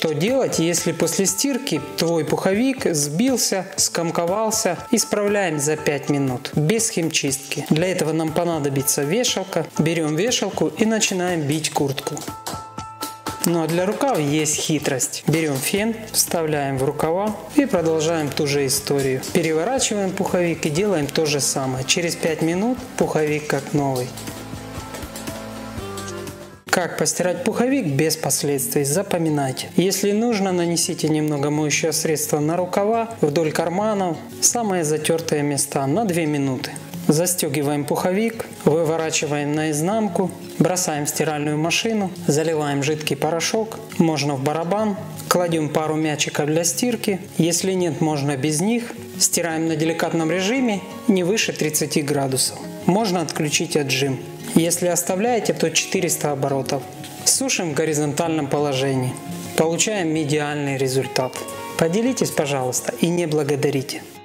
Что делать, если после стирки твой пуховик сбился, скомковался? Исправляем за 5 минут, без химчистки. Для этого нам понадобится вешалка. Берем вешалку и начинаем бить куртку. Ну а для рукава есть хитрость. Берем фен, вставляем в рукава и продолжаем ту же историю. Переворачиваем пуховик и делаем то же самое. Через 5 минут пуховик как новый. Как постирать пуховик без последствий? Запоминайте. Если нужно, нанесите немного моющего средства на рукава, вдоль карманов, самые затертые места на 2 минуты. Застегиваем пуховик, выворачиваем наизнанку, бросаем в стиральную машину, заливаем жидкий порошок, можно в барабан, кладем пару мячиков для стирки, если нет, можно без них, стираем на деликатном режиме не выше 30 градусов. Можно отключить отжим. Если оставляете, то 400 оборотов. Сушим в горизонтальном положении. Получаем идеальный результат. Поделитесь, пожалуйста, и не благодарите.